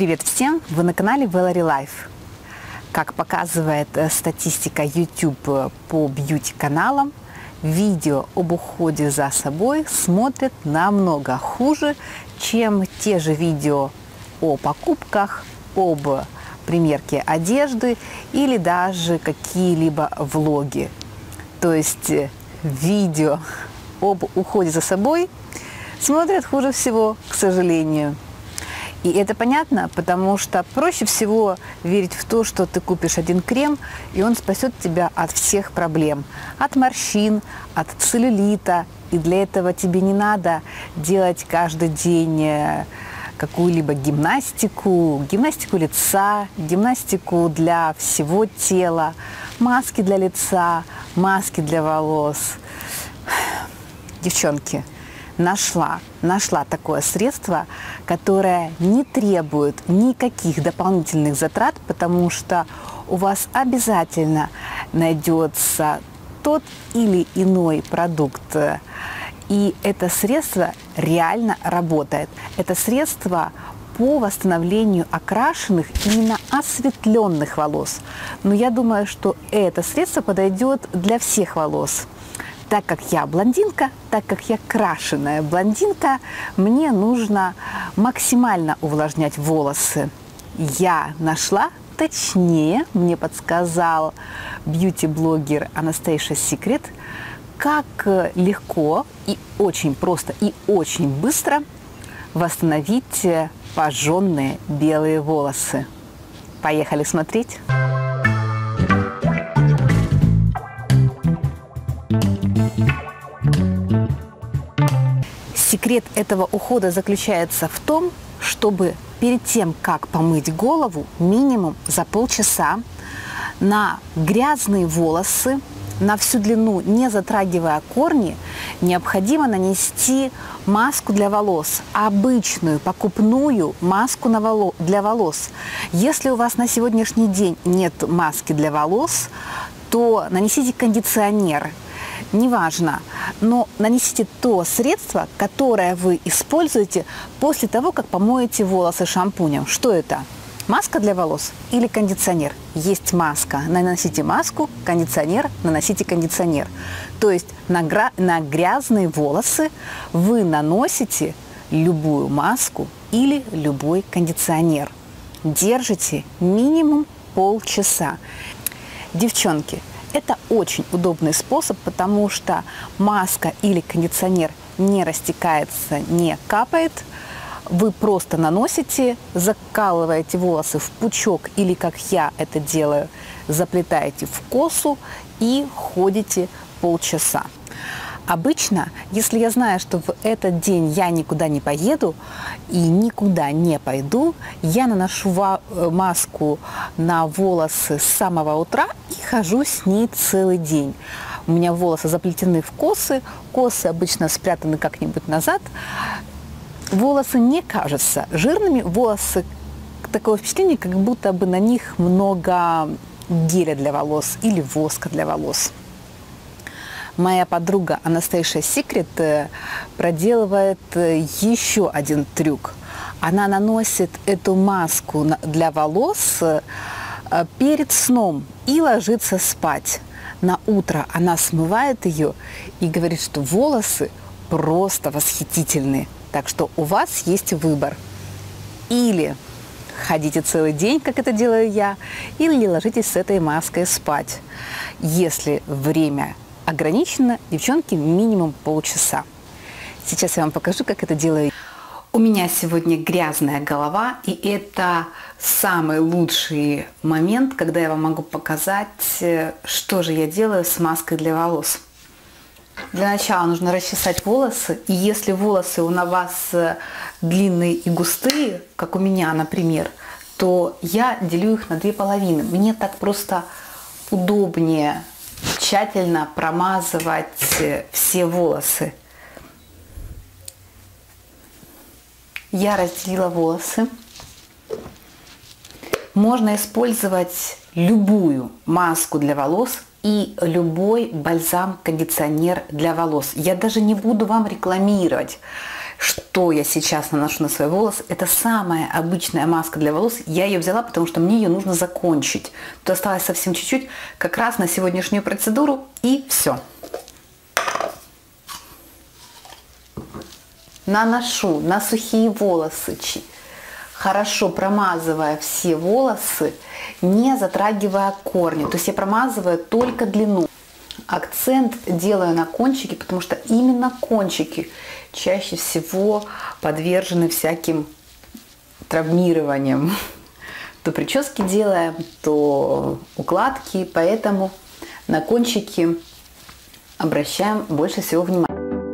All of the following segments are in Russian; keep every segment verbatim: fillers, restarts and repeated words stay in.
Привет всем! Вы на канале Valerie Life. Как показывает статистика YouTube по бьюти-каналам, видео об уходе за собой смотрят намного хуже, чем те же видео о покупках, об примерке одежды или даже какие-либо влоги. То есть видео об уходе за собой смотрят хуже всего, к сожалению. И это понятно, потому что проще всего верить в то, что ты купишь один крем, и он спасет тебя от всех проблем. От морщин, от целлюлита. И для этого тебе не надо делать каждый день какую-либо гимнастику, гимнастику лица, гимнастику для всего тела, маски для лица, маски для волос. Девчонки, Нашла, нашла такое средство, которое не требует никаких дополнительных затрат, потому что у вас обязательно найдется тот или иной продукт. И это средство реально работает. Это средство по восстановлению окрашенных, именно осветленных волос. Но я думаю, что это средство подойдет для всех волос. Так как я блондинка, так как я крашеная блондинка, мне нужно максимально увлажнять волосы. Я нашла, точнее, мне подсказал бьюти-блогер Anastasia Secret, как легко и очень просто и очень быстро восстановить пожженные белые волосы. Поехали смотреть! Секрет этого ухода заключается в том, чтобы перед тем, как помыть голову, минимум за полчаса на грязные волосы, на всю длину, не затрагивая корни, необходимо нанести маску для волос, обычную, покупную маску для волос. Если у вас на сегодняшний день нет маски для волос, то нанесите кондиционер. Неважно, но нанесите то средство, которое вы используете после того, как помоете волосы шампунем. Что это? Маска для волос или кондиционер? Есть маска. Наносите маску, кондиционер, наносите кондиционер. То есть на, гра... на грязные волосы вы наносите любую маску или любой кондиционер. Держите минимум полчаса. Девчонки, это очень удобный способ, потому что маска или кондиционер не растекается, не капает. Вы просто наносите, закалываете волосы в пучок или, как я это делаю, заплетаете в косу и ходите полчаса. Обычно, если я знаю, что в этот день я никуда не поеду и никуда не пойду, я наношу маску на волосы с самого утра и хожу с ней целый день. У меня волосы заплетены в косы, косы обычно спрятаны как-нибудь назад. Волосы не кажутся жирными, волосы, такое впечатление, как будто бы на них много геля для волос или воска для волос. Моя подруга Anastasia Secret проделывает еще один трюк. Она наносит эту маску для волос перед сном и ложится спать. На утро она смывает ее и говорит, что волосы просто восхитительные. Так что у вас есть выбор. Или ходите целый день, как это делаю я, или ложитесь с этой маской спать. Если время ограничено, девчонки, минимум полчаса. Сейчас я вам покажу, как это делаю. У меня сегодня грязная голова, и это самый лучший момент, когда я вам могу показать, что же я делаю с маской для волос. Для начала нужно расчесать волосы, и если волосы у вас длинные и густые, как у меня, например, то я делю их на две половины. Мне так просто удобнее тщательно промазывать все волосы. Я разделила волосы. Можно использовать любую маску для волос и любой бальзам-кондиционер для волос. Я даже не буду вам рекламировать, что я сейчас наношу на свои волосы. Это самая обычная маска для волос. Я ее взяла, потому что мне ее нужно закончить. Тут осталось совсем чуть-чуть, как раз на сегодняшнюю процедуру, и все. Наношу на сухие волосы, хорошо промазывая все волосы, не затрагивая корни. То есть я промазываю только длину. Акцент делаю на кончики, потому что именно кончики чаще всего подвержены всяким травмированиям. То прически делаем, то укладки, поэтому на кончики обращаем больше всего внимания.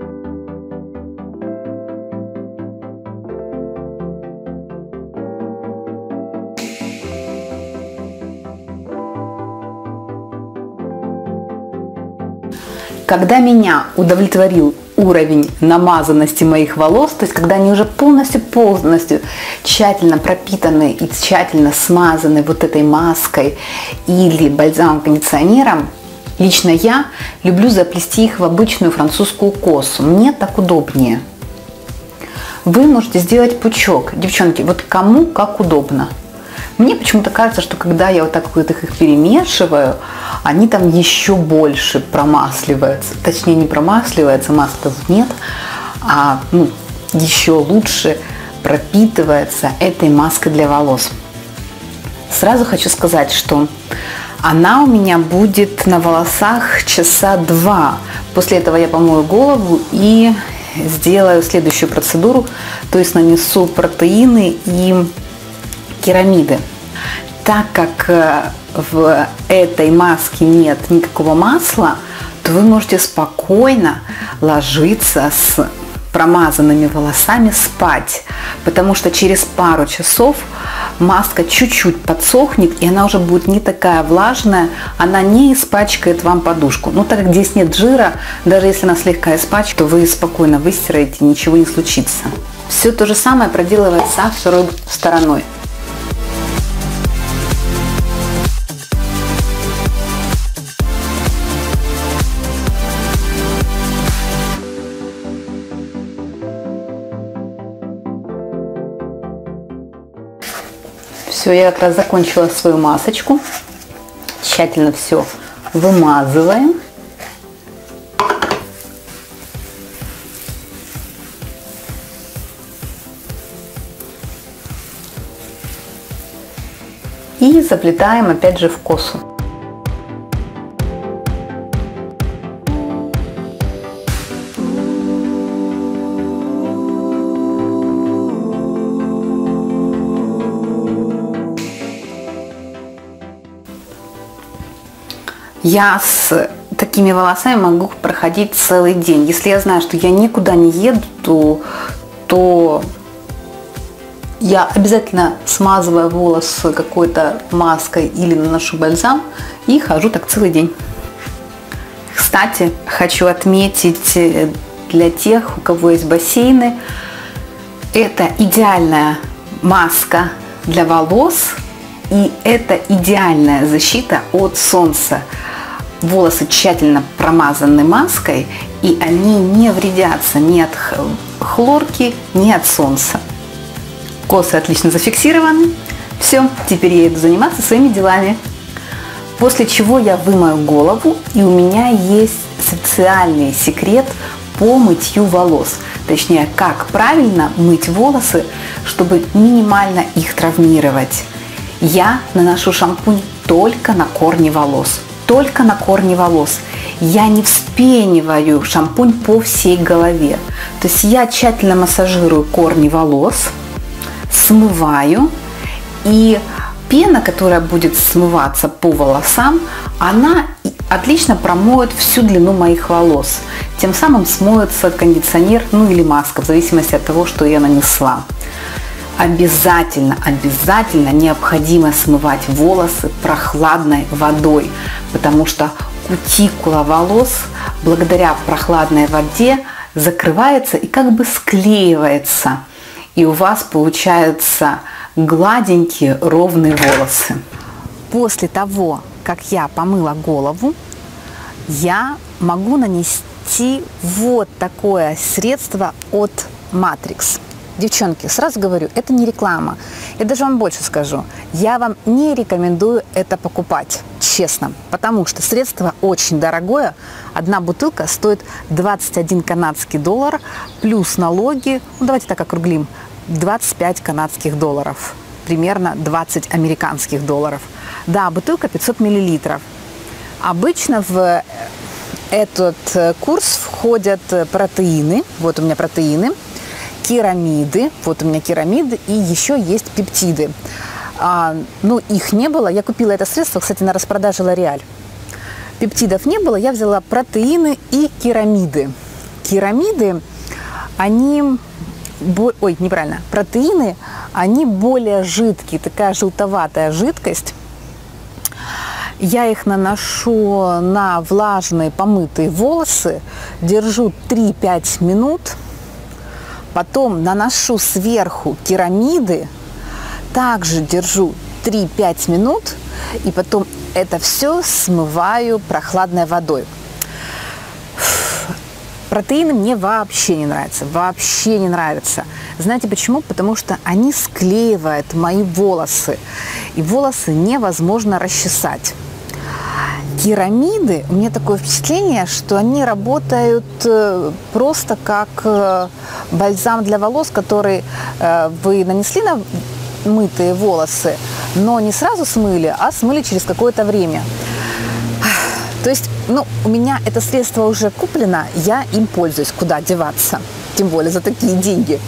Когда меня удовлетворил уровень намазанности моих волос, то есть когда они уже полностью-полностью тщательно пропитаны и тщательно смазаны вот этой маской или бальзамом-кондиционером, лично я люблю заплести их в обычную французскую косу. Мне так удобнее. Вы можете сделать пучок. Девчонки, вот кому как удобно. Мне почему-то кажется, что когда я вот так вот их перемешиваю, они там еще больше промасливаются. Точнее, не промасливаются, масла нет, а ну, еще лучше пропитывается этой маской для волос. Сразу хочу сказать, что она у меня будет на волосах часа два. После этого я помою голову и сделаю следующую процедуру, то есть нанесу протеины и керамиды. Так как в этой маске нет никакого масла, то вы можете спокойно ложиться с промазанными волосами спать, потому что через пару часов маска чуть-чуть подсохнет, и она уже будет не такая влажная, она не испачкает вам подушку. Но так как здесь нет жира, даже если она слегка испачкает, то вы спокойно выстираете, ничего не случится. Все то же самое проделывается второй стороной. Все, я как раз закончила свою масочку. Тщательно все вымазываем. И заплетаем опять же в косу. Я с такими волосами могу проходить целый день. Если я знаю, что я никуда не еду, то, то я обязательно смазываю волосы какой-то маской или наношу бальзам и хожу так целый день. Кстати, хочу отметить для тех, у кого есть бассейны, это идеальная маска для волос и это идеальная защита от солнца. Волосы тщательно промазаны маской, и они не вредятся ни от хлорки, ни от солнца. Косы отлично зафиксированы. Все, теперь я иду заниматься своими делами. После чего я вымою голову, и у меня есть специальный секрет по мытью волос. Точнее, как правильно мыть волосы, чтобы минимально их травмировать. Я наношу шампунь только на корни волос. Только на корни волос. Я не вспениваю шампунь по всей голове. То есть я тщательно массажирую корни волос, смываю, и пена, которая будет смываться по волосам, она отлично промоет всю длину моих волос. Тем самым смоется кондиционер, ну или маска, в зависимости от того, что я нанесла. Обязательно, обязательно необходимо смывать волосы прохладной водой, потому что кутикула волос благодаря прохладной воде закрывается и как бы склеивается. И у вас получаются гладенькие, ровные волосы. После того, как я помыла голову, я могу нанести вот такое средство от Matrix. Девчонки, сразу говорю, это не реклама. Я даже вам больше скажу. Я вам не рекомендую это покупать, честно. Потому что средство очень дорогое. Одна бутылка стоит двадцать один канадский доллар, плюс налоги, ну давайте так округлим, двадцать пять канадских долларов. Примерно двадцать американских долларов. Да, бутылка пятьсот миллилитров. Обычно в этот курс входят протеины. Вот у меня протеины. Керамиды, вот у меня керамиды, и еще есть пептиды. А, ну, их не было. Я купила это средство, кстати, на распродаже L'Oréal. Пептидов не было, я взяла протеины и керамиды. Керамиды, они... Ой, неправильно. Протеины, они более жидкие, такая желтоватая жидкость. Я их наношу на влажные помытые волосы, держу три-пять минут. Потом наношу сверху керамиды, также держу три-пять минут, и потом это все смываю прохладной водой. Протеины мне вообще не нравятся, вообще не нравятся. Знаете почему? Потому что они склеивают мои волосы, и волосы невозможно расчесать. Керамиды, у меня такое впечатление, что они работают просто как бальзам для волос, который вы нанесли на мытые волосы, но не сразу смыли, а смыли через какое-то время. То есть, ну, у меня это средство уже куплено, я им пользуюсь, куда деваться, тем более за такие деньги.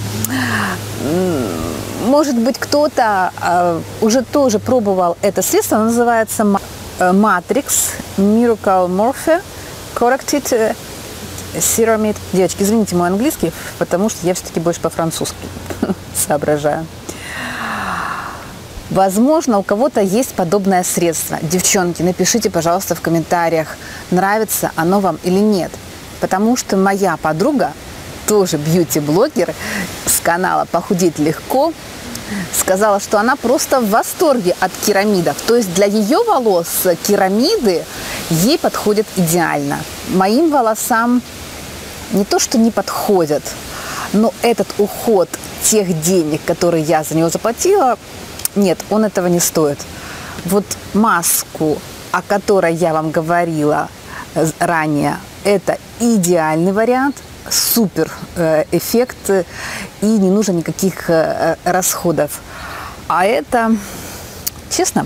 Может быть, кто-то уже тоже пробовал это средство, оно называется Matrix Miracle Morphe Corrected Ceramide. Девочки, извините мой английский, потому что я все-таки больше по-французски соображаю. Возможно, у кого-то есть подобное средство. Девчонки, напишите, пожалуйста, в комментариях, нравится оно вам или нет. Потому что моя подруга, тоже бьюти-блогер с канала «Похудеть легко», сказала, что она просто в восторге от керамидов. То есть для ее волос керамиды ей подходят идеально. Моим волосам не то, что не подходят, но этот уход тех денег, которые я за него заплатила, нет, он этого не стоит. Вот маску, о которой я вам говорила ранее, это идеальный вариант. Супер эффект, и не нужно никаких расходов. А это, честно,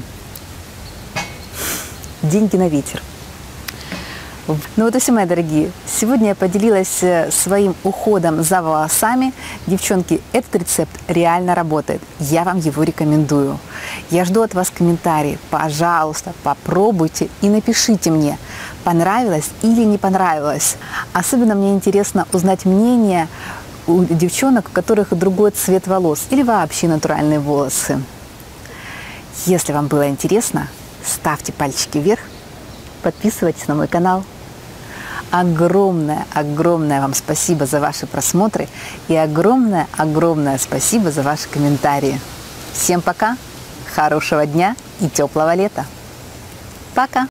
деньги на ветер. Ну вот и все, мои дорогие. Сегодня я поделилась своим уходом за волосами. Девчонки, этот рецепт реально работает. Я вам его рекомендую. Я жду от вас комментарии. Пожалуйста, попробуйте и напишите мне, понравилось или не понравилось. Особенно мне интересно узнать мнение у девчонок, у которых другой цвет волос или вообще натуральные волосы. Если вам было интересно, ставьте пальчики вверх, подписывайтесь на мой канал. Огромное, огромное вам спасибо за ваши просмотры и огромное, огромное спасибо за ваши комментарии. Всем пока, хорошего дня и теплого лета. Пока!